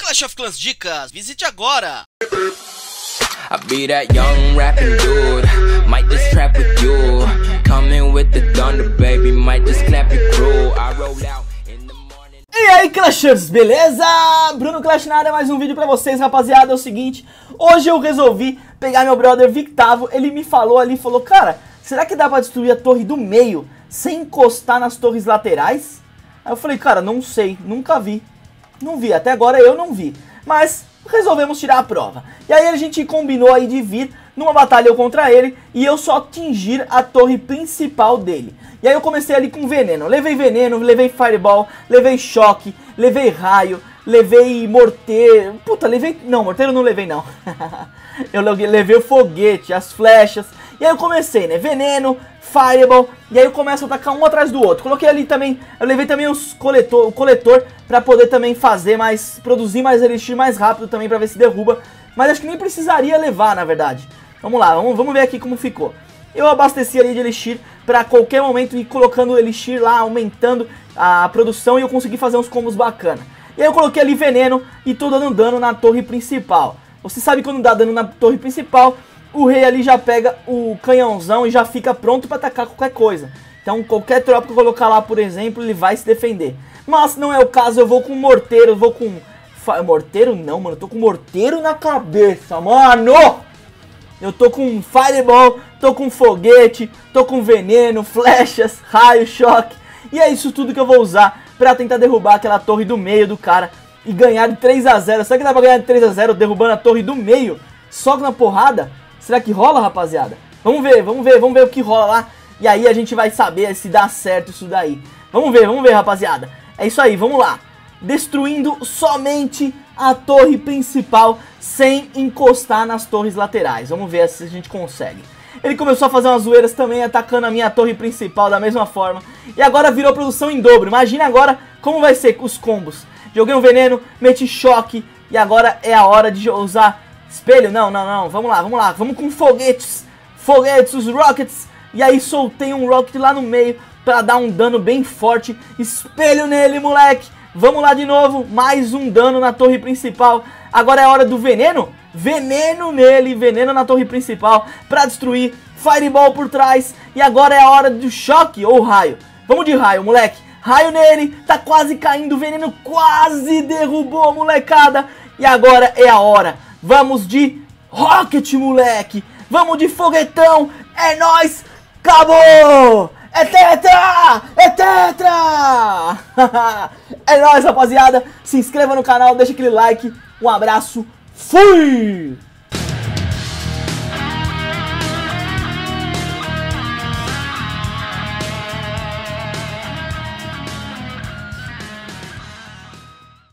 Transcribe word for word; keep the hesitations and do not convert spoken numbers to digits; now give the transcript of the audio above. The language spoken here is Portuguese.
Clash of Clans Dicas, visite agora! I be that young rapping dude, might just trap with you. Coming with the thunder, baby, might just clap your crew. I roll out in the morning. E aí, Clashers, beleza? Bruno Clash na área, mais um vídeo pra vocês, rapaziada. É o seguinte, hoje eu resolvi pegar meu brother Victavo. Ele me falou ali, falou, cara, será que dá pra destruir a torre do meio sem encostar nas torres laterais? Aí eu falei, cara, não sei, nunca vi. Não vi, até agora eu não vi. Mas resolvemos tirar a prova. E aí a gente combinou aí de vir numa batalha eu contra ele e eu só atingir a torre principal dele. E aí eu comecei ali com veneno. Levei veneno, levei fireball, levei choque, levei raio, levei morteiro. Puta, levei... Não, morteiro não levei não. Eu levei o foguete, as flechas. E aí eu comecei, né? Veneno, fireball. E aí eu começo a atacar um atrás do outro. Coloquei ali também, eu levei também os coletor, o coletor pra poder também fazer mais, produzir mais elixir mais rápido também pra ver se derruba. Mas acho que nem precisaria levar, na verdade. Vamos lá, vamos, vamos ver aqui como ficou. Eu abasteci ali de elixir pra qualquer momento ir colocando o elixir lá, aumentando a produção e eu consegui fazer uns combos bacana. E aí eu coloquei ali veneno e tô dando dano na torre principal. Você sabe quando dá dano na torre principal, o rei ali já pega o canhãozão e já fica pronto pra atacar qualquer coisa. Então qualquer tropa que eu colocar lá, por exemplo, ele vai se defender. Mas se não é o caso, eu vou com morteiro, eu vou com... Morteiro não, mano, eu tô com morteiro na cabeça, mano! Eu tô com fireball, tô com foguete, tô com veneno, flechas, raio, choque. E é isso tudo que eu vou usar pra tentar derrubar aquela torre do meio do cara e ganhar de três a zero. Será que dá pra ganhar de três a zero derrubando a torre do meio só na porrada? Será que rola, rapaziada? Vamos ver, vamos ver, vamos ver o que rola lá. E aí a gente vai saber se dá certo isso daí. Vamos ver, vamos ver, rapaziada. É isso aí, vamos lá. Destruindo somente a torre principal sem encostar nas torres laterais. Vamos ver se a gente consegue. Ele começou a fazer umas zoeiras também, atacando a minha torre principal da mesma forma. E agora virou produção em dobro. Imagina agora como vai ser os combos. Joguei um veneno, meti choque. E agora é a hora de usar espelho. Não, não, não. Vamos lá, vamos lá. Vamos com foguetes. Foguetes, os rockets. E aí soltei um rocket lá no meio pra dar um dano bem forte. Espelho nele, moleque. Vamos lá de novo, mais um dano na torre principal. Agora é a hora do veneno. Veneno nele, veneno na torre principal pra destruir. Fireball por trás. E agora é a hora do choque ou raio. Vamos de raio, moleque. Raio nele, tá quase caindo. Veneno quase derrubou, molecada. E agora é a hora. Vamos de rocket, moleque. Vamos de foguetão. É nóis. Acabou. É tetra! É tetra! É nóis, rapaziada. Se inscreva no canal, deixa aquele like. Um abraço. Fui!